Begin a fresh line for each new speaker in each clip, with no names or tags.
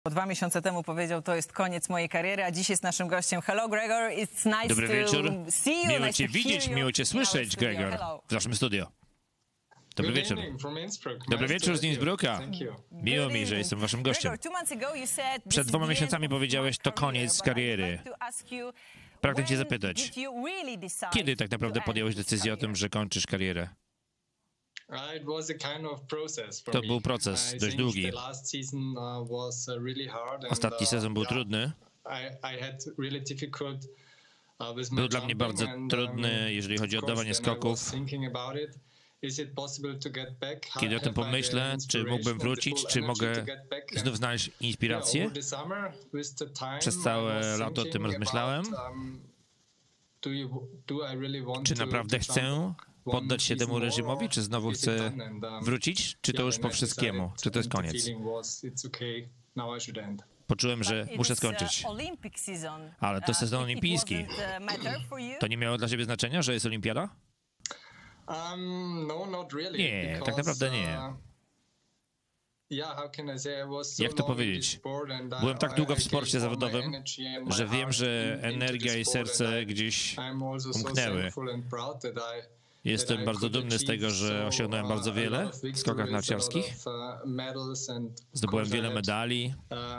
2 miesiące temu powiedział, to jest koniec mojej kariery, a dziś jest naszym gościem. Hello, Gregor. It's nice
Dobry wieczór.
to see you.
Miło
nice
Cię
to
widzieć,
hear
miło
you
Cię
in
słyszeć,
our studio.
Gregor,
Hello.
w naszym studio. Dobry wieczór. Dobry wieczór z Innsbrucka. Miło mi, że jestem Waszym gościem. Przed 2 miesiącami powiedziałeś, to koniec kariery. Pragnę Cię zapytać, kiedy tak naprawdę podjąłeś decyzję o tym, że kończysz karierę? To był proces dość długi. Ostatni sezon był trudny. Był dla mnie bardzo trudny, jeżeli chodzi o oddawanie skoków. Kiedy o tym pomyślę, czy mógłbym wrócić, czy mogę znów znaleźć inspirację? Przez całe lato o tym rozmyślałem. Czy naprawdę chcę poddać się temu reżimowi, czy znowu chcę wrócić, czy to już po wszystkiemu, czy to jest koniec? Poczułem, że muszę skończyć. Ale to sezon olimpijski. To nie miało dla Ciebie znaczenia, że jest olimpiada? Nie, tak naprawdę nie. Jak to powiedzieć? Byłem tak długo w sporcie zawodowym, że wiem, że energia i serce gdzieś umknęły. Jestem bardzo dumny z tego, że osiągnąłem bardzo wiele w skokach narciarskich. Zdobyłem wiele medali.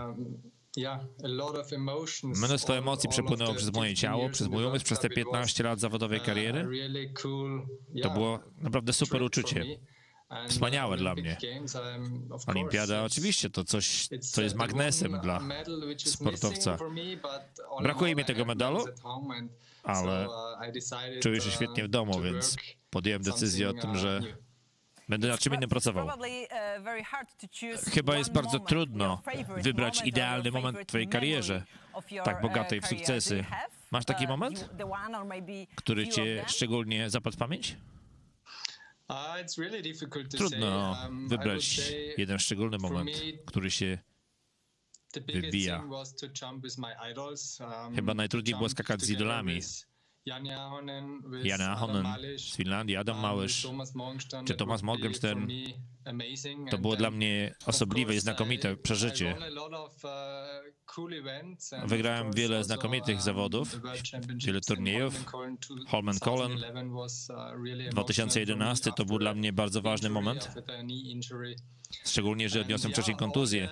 Mnóstwo emocji przepłynęło przez moje ciało, przez mój umysł, przez te 15 lat zawodowej kariery. To było naprawdę super uczucie. Wspaniałe dla mnie. Olimpiada oczywiście to coś, co jest magnesem dla sportowca. Brakuje mi tego medalu, ale czuję się świetnie w domu, więc podjąłem decyzję o tym, że będę nad czym innym pracował. Chyba jest bardzo trudno wybrać idealny moment w Twojej karierze, tak bogatej w sukcesy. Masz taki moment, który Cię szczególnie zapadł w pamięć? Trudno wybrać jeden szczególny moment, który się wybija. Chyba najtrudniej było skakać z idolami. Janne Ahonen z Finlandii, Adam Małysz czy Thomas Morgenstern. To było dla mnie osobliwe i znakomite przeżycie. Wygrałem wiele znakomitych zawodów, wiele turniejów. Holmenkollen 2011 to był dla mnie bardzo ważny moment. Szczególnie, że odniosłem wcześniej kontuzję.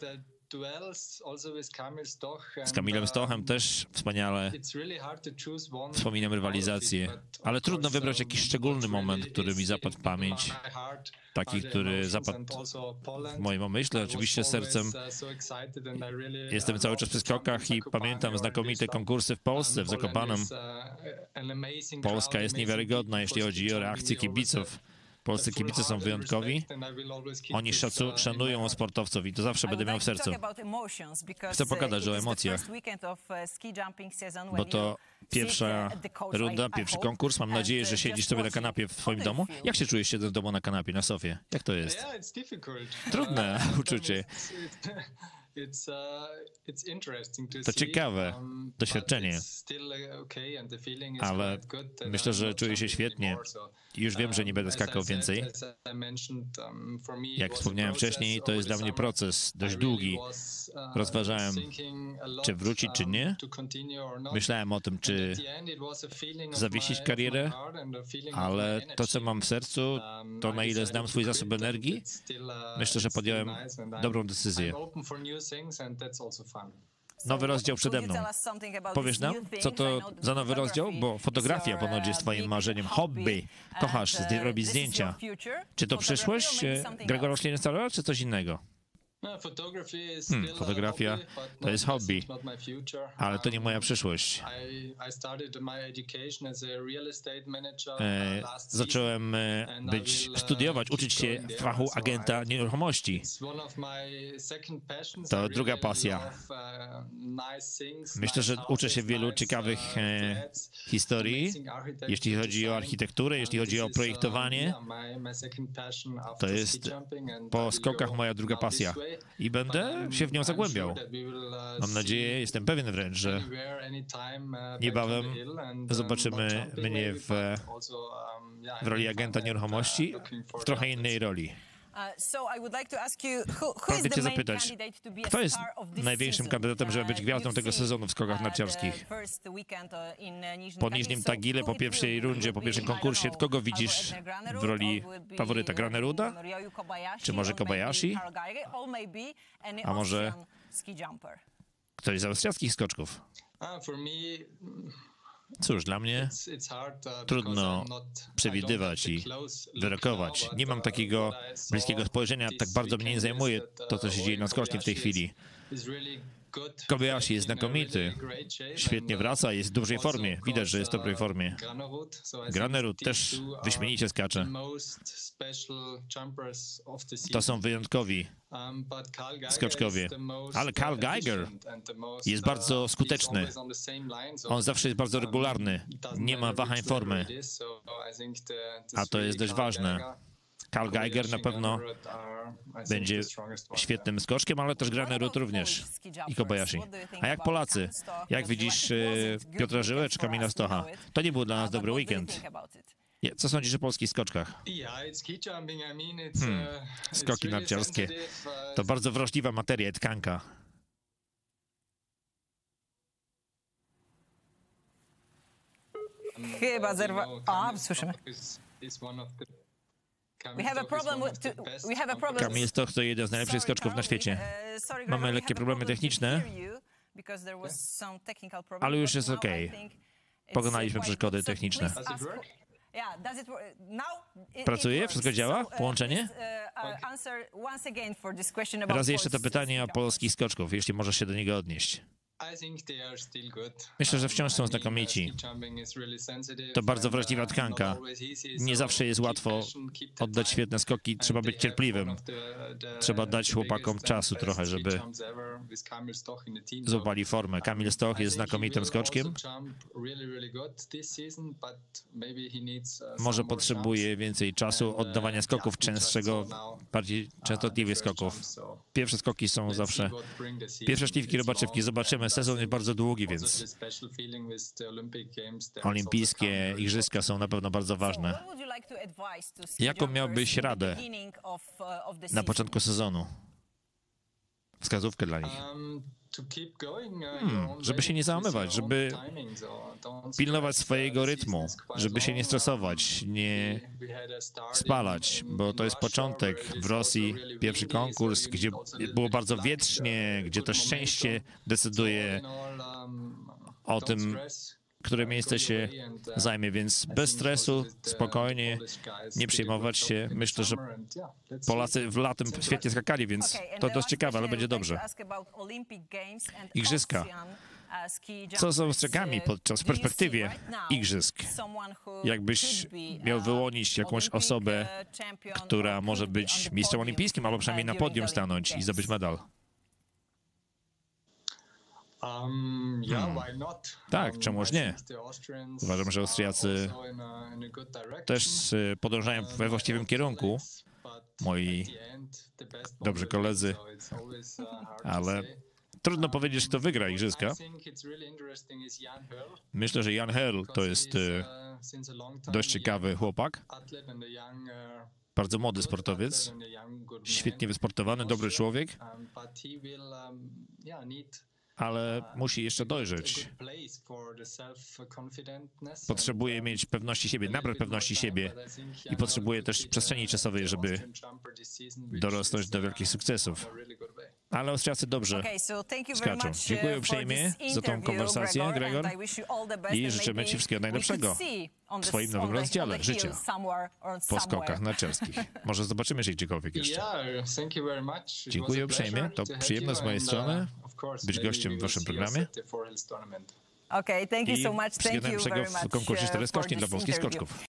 Z Kamilem Stochem też wspaniale wspominam rywalizację, ale trudno wybrać jakiś szczególny moment, który mi zapadł w pamięć. Taki, który zapadł w moim umyśle, oczywiście sercem. Jestem cały czas przy skokach i pamiętam znakomite konkursy w Polsce, w Zakopanem. Polska jest niewiarygodna, jeśli chodzi o reakcję kibiców. Polscy kibice są wyjątkowi. Oni szanują sportowców i to zawsze będę miał w sercu. Chcę pogadać o emocjach, bo to pierwsza runda, pierwszy konkurs. Mam nadzieję, że siedzisz sobie na kanapie w swoim domu. Jak się czujesz siedząc w domu na kanapie, na sofie? Jak to jest? Trudne uczucie. To ciekawe doświadczenie, ale myślę, że czuję się świetnie i już wiem, że nie będę skakał więcej. Jak wspomniałem wcześniej, to jest dla mnie proces dość długi. Rozważałem, czy wrócić, czy nie. Myślałem o tym, czy zawiesić karierę, ale to, co mam w sercu, to na ile znam swój zasób energii, myślę, że podjąłem dobrą decyzję. Nowy rozdział przede mną. Powiesz nam, co to za nowy rozdział? Bo fotografia ponoć jest Twoim marzeniem, hobby. Kochasz robić zdjęcia. Czy to przyszłość Gregora Schlierenzalera, czy coś innego? Fotografia to jest hobby, ale to nie moja przyszłość. Zacząłem studiować, uczyć się fachu agenta nieruchomości. To druga pasja. Myślę, że uczę się wielu ciekawych historii, jeśli chodzi o architekturę, jeśli chodzi o projektowanie. To jest po skokach moja druga pasja. I będę się w nią zagłębiał. Mam nadzieję, jestem pewien wręcz, że niebawem zobaczymy mnie w roli agenta nieruchomości w trochę innej roli. Pragnę cię zapytać, kto jest największym kandydatem, żeby być gwiazdą tego sezonu w skokach narciarskich? Po Niżnym Tagile, po pierwszej rundzie, po pierwszym konkursie, kogo widzisz w roli faworyta? Graneruda? Czy może Kobayashi? A może ktoś z austriackich skoczków? Cóż, dla mnie trudno przewidywać i wyrokować. Nie mam takiego bliskiego spojrzenia, tak bardzo mnie nie zajmuje to, co się dzieje na skocznie w tej chwili. Kobayashi jest znakomity, świetnie wraca, jest w dobrej formie, widać, że jest w dobrej formie. Granerud też wyśmienicie skacze. To są wyjątkowi skoczkowie, ale Karl Geiger jest bardzo skuteczny. On zawsze jest bardzo regularny, nie ma wahań formy, a to jest dość ważne. Karl Geiger na pewno będzie świetnym skoczkiem, ale też Granerud również i Kobayashi. A jak Polacy? Jak widzisz Piotra Żyłę czy Kamila Stocha? To nie był dla nas dobry weekend. Co sądzisz o polskich skoczkach? Skoki narciarskie to bardzo wrażliwa materia, tkanka.
Chyba zerwa... A, słyszymy.
Kamil Stoch to jeden z najlepszych skoczków na świecie. Mamy lekkie problemy techniczne, ale już jest ok. Pokonaliśmy przeszkody techniczne. Pracuje? Wszystko działa? Połączenie? Raz jeszcze to pytanie o polskich skoczków, jeśli możesz się do niego odnieść. Myślę, że wciąż są znakomici. To bardzo wrażliwa tkanka. Nie zawsze jest łatwo oddać świetne skoki. Trzeba być cierpliwym. Trzeba dać chłopakom czasu trochę, żeby złapali formę. Kamil Stoch jest znakomitym skoczkiem. Może potrzebuje więcej czasu, oddawania skoków częstszego, bardziej częstotliwych skoków. Pierwsze skoki są zawsze... Pierwsze szlifki robaczywki. Zobaczymy. Sezon jest bardzo długi, więc olimpijskie igrzyska są na pewno bardzo ważne. Jaką miałbyś radę na początku sezonu? Wskazówkę dla nich. Żeby się nie załamywać, żeby pilnować swojego rytmu, żeby się nie stresować, nie spalać, bo to jest początek. W Rosji pierwszy konkurs, gdzie było bardzo wietrznie, gdzie to szczęście decyduje o tym, które miejsce się zajmie, więc bez stresu, spokojnie, nie przejmować się. Myślę, że Polacy w latem świetnie skakali, więc to dość ciekawe, ale będzie dobrze. Igrzyska. Co z Austriakami w perspektywie igrzysk? Jakbyś miał wyłonić jakąś osobę, która może być mistrzem olimpijskim, albo przynajmniej na podium stanąć i zdobyć medal? Tak, czemuż nie? Uważam, że Austriacy też podążają we właściwym kierunku. Moi dobrzy koledzy, ale trudno powiedzieć, kto wygra igrzyska. Myślę, że Jan Herl to jest dość ciekawy chłopak. Bardzo młody sportowiec, świetnie wysportowany, dobry człowiek, ale musi jeszcze dojrzeć. Potrzebuje mieć pewności siebie, nabrać pewności siebie i potrzebuje też przestrzeni czasowej, żeby dorosnąć do wielkich sukcesów. Ale Austriacy dobrze skaczą. Dziękuję uprzejmie za tą konwersację, Gregor, i życzymy Ci wszystkiego najlepszego w swoim nowym rozdziale życia po skokach narciarskich. Może zobaczymy się gdziekolwiek jeszcze. Dziękuję uprzejmie, to przyjemność z mojej strony być gościem w Waszym programie. I wszystkiego najlepszego w konkursie 4 skoczni dla polskich skoczków.